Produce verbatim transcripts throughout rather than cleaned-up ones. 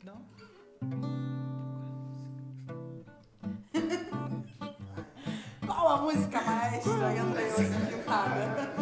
Não? Qual a música maestra? Entra eu assim, pintada.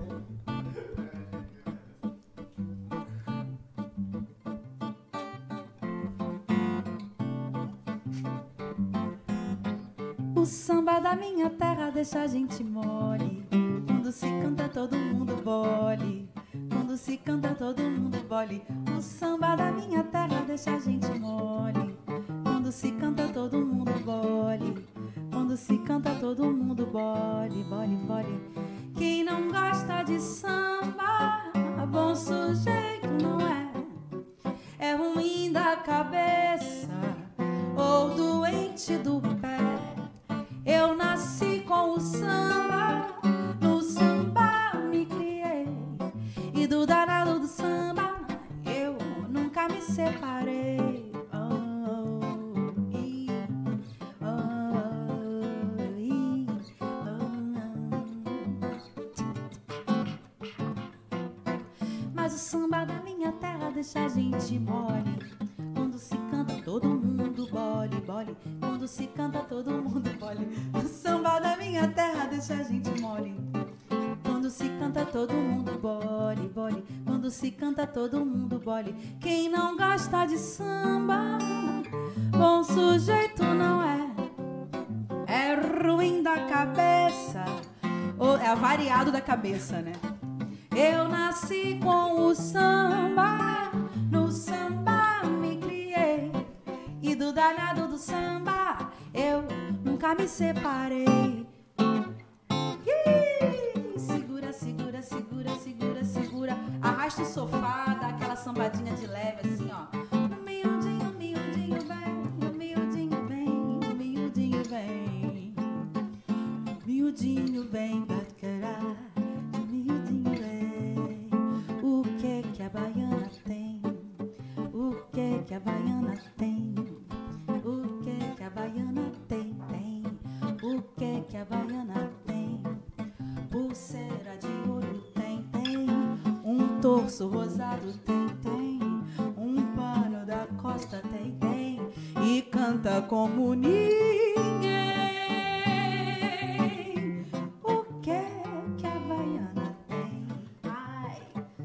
O samba da minha terra deixa a gente mole. Quando se canta todo mundo bole. Quando se canta todo mundo bole. O samba da minha terra deixa a gente mole. Quando se canta todo mundo bole. Quando se canta todo mundo bole, bole, bole. Quem não gosta de samba, bom sujeito não é. É ruim da cabeça ou doente do pé. Eu nasci com o samba, no samba me criei. E do danado do samba eu nunca me separei. Oh, e, oh, e, oh. Mas o samba da minha terra deixa a gente mole. Quando se canta todo mundo bole, bole. Quando se canta todo mundo bole. O samba da minha terra deixa a gente mole. Quando se canta todo mundo bole, bole. Quando se canta todo mundo bole. Quem não gosta de samba, bom sujeito não é. É ruim da cabeça, ou é variado da cabeça, né? Eu nasci com o samba, no samba me criei. E do danado do samba eu nunca me separei. Ih, segura, segura, segura, segura, segura. Arrasta o sofá, dá aquela sambadinha de leve assim, ó. O miudinho, o miudinho vem, o miudinho vem, o miudinho vem. Miudinho vem, baccará, o miudinho vem. O que que a baiana tem? O que que a baiana tem? O que que a baiana tem? Tem. O que que a baiana tem? Pulseira de ouro tem, tem. Um torso rosado tem, tem. Um pano da costa tem, tem. E canta como ninguém. O que que a baiana tem? Ai.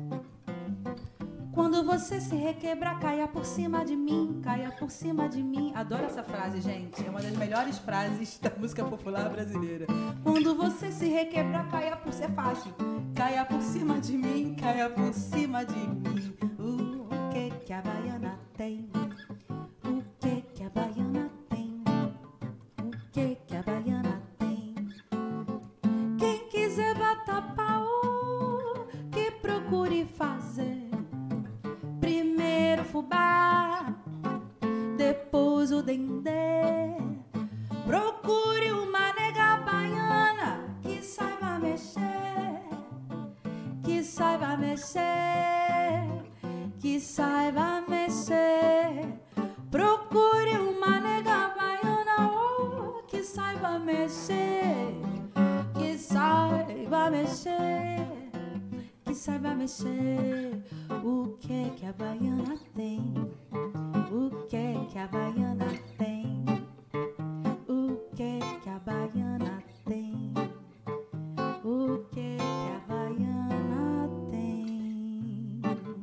Quando você se requebrar, caia por cima de mim, caia por cima de mim. Adoro essa frase, gente. É uma das melhores frases da música popular brasileira. Quando você se requebrar, caia por cima. É fácil. Caia por cima de mim, caia por cima de mim. O que que a baiana tem? O que que a baiana tem? O que que a baiana tem? Quem quiser bater pau, que procure fazer. Primeiro fubá, depois o dendê. Procure uma nega baiana que saiba mexer, que saiba mexer, que saiba mexer. Procure uma nega baiana oh, que saiba mexer, que saiba mexer, que saiba mexer. O que que a baiana tem? O que que a baiana tem? O que que a baiana tem? O que que a baiana tem?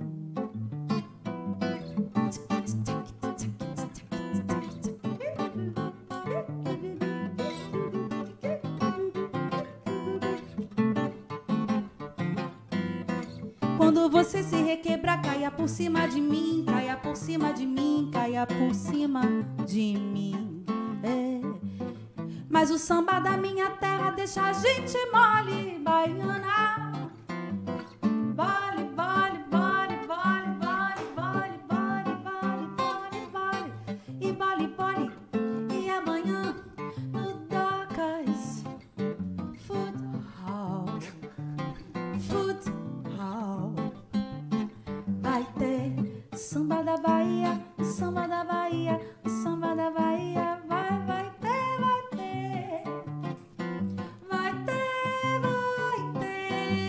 Quando você se requebrar, caia por cima de mim, caia por cima de mim, caia por cima de mim. É. Mas o samba da minha terra deixa a gente mole, baiana. Bole, bole, bole, bole, bole, bole, bole, bole, bole, bole. E bole, bole. E amanhã no Docas Food Hall, Food Hall, vai ter samba da Bahia, samba da Bahia, samba da Bahia. Vai, vai ter, vai ter. Vai ter, vai ter.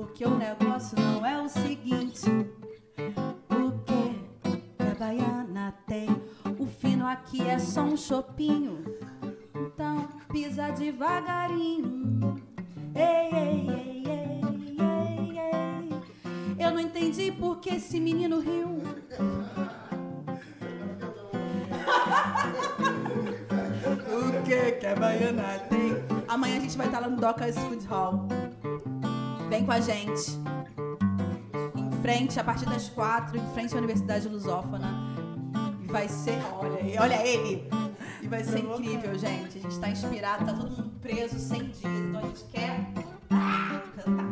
porque o negócio não é o seguinte. O que que a baiana tem? O fino aqui é só um chopinho. Então pisa devagarinho. Ei, ei, ei, ei, ei, ei. Eu não entendi por que esse menino riu. O que que a baiana tem? Amanhã a gente vai estar lá no Docas Food Hall. Vem com a gente. Em frente, a partir das quatro, em frente à Universidade Lusófona. E vai ser... Olha, olha ele! E vai ser incrível, gente. A gente tá inspirado, tá todo mundo preso, cem dias. Então a gente quer ah, cantar.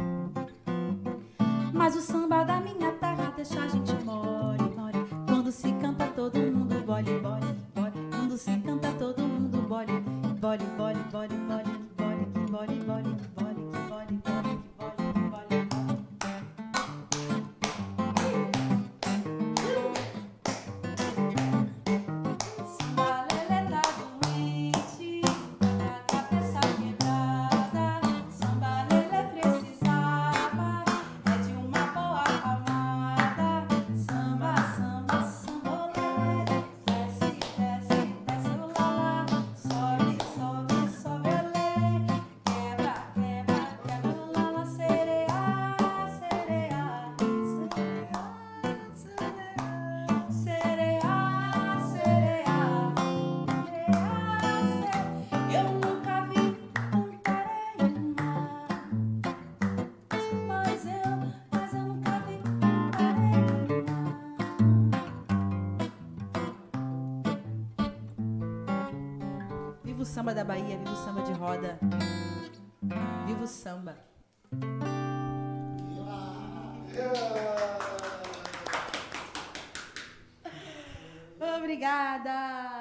Mas o samba da minha terra deixa a gente mole, mole. Quando se canta todo mundo bole, bole, bole. Quando se canta todo mundo bole, bole, bole, bole, bole, bole, que bole, bole, que bole, que bole, bole, que bole, que bole, Samba lelê tá doente, a cabeça quebrada. Samba lelê precisava é de uma boa palmada. Samba, samba, samba lelê, desce, desce, desce o lalá. Sobe, sobe, sobe lelê, quebra, quebra, quebra o lalá. Sereia, sereia, sereia, sereia, sereia, sereia, sereia. Eu nunca vi um tareia, mas eu, mas eu nunca vi um tareia. Viva o samba da Bahia, viva o samba de roda, viva o samba. Obrigada!